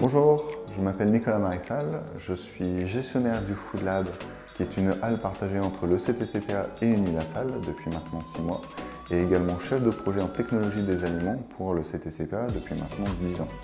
Bonjour, je m'appelle Nicolas Marissal, je suis gestionnaire du Food Lab, qui est une halle partagée entre le CTCPA et Unilassal depuis maintenant 6 mois, et également chef de projet en technologie des aliments pour le CTCPA depuis maintenant 10 ans.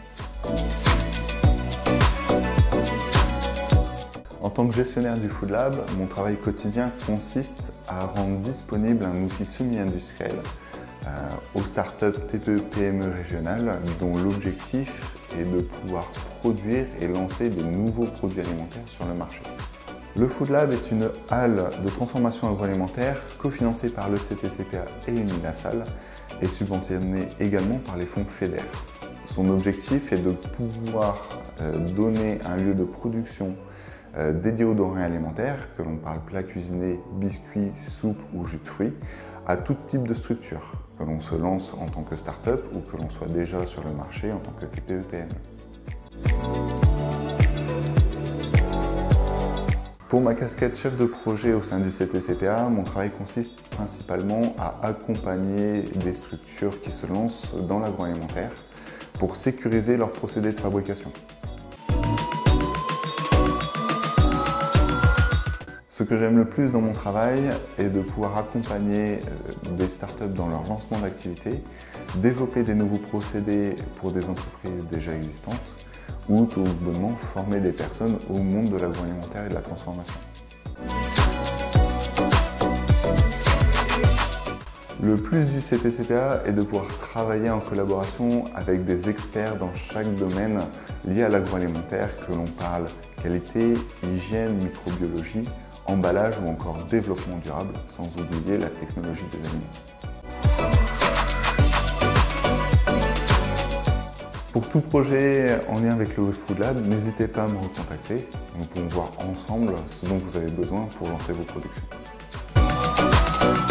En tant que gestionnaire du Food Lab, mon travail quotidien consiste à rendre disponible un outil semi-industriel aux startups TPE-PME régionales dont l'objectif est de pouvoir produire et lancer de nouveaux produits alimentaires sur le marché. Le Food Lab est une halle de transformation agroalimentaire cofinancée par le CTCPA et Unilassal et subventionnée également par les fonds FEDER. Son objectif est de pouvoir donner un lieu de production dédié aux denrées alimentaires, que l'on parle plat cuisiné, biscuits, soupe ou jus de fruits, à tout type de structure, que l'on se lance en tant que start-up ou que l'on soit déjà sur le marché en tant que TPE-PME. Pour ma casquette chef de projet au sein du CTCPA, mon travail consiste principalement à accompagner des structures qui se lancent dans l'agroalimentaire pour sécuriser leurs procédés de fabrication. Ce que j'aime le plus dans mon travail est de pouvoir accompagner des startups dans leur lancement d'activité, développer des nouveaux procédés pour des entreprises déjà existantes ou tout bonnement former des personnes au monde de l'agroalimentaire et de la transformation. Le plus du CTCPA est de pouvoir travailler en collaboration avec des experts dans chaque domaine lié à l'agroalimentaire, que l'on parle qualité, hygiène, microbiologie, emballage ou encore développement durable, sans oublier la technologie des aliments. Pour tout projet en lien avec le Food Lab, n'hésitez pas à me recontacter. Nous pouvons voir ensemble ce dont vous avez besoin pour lancer vos productions.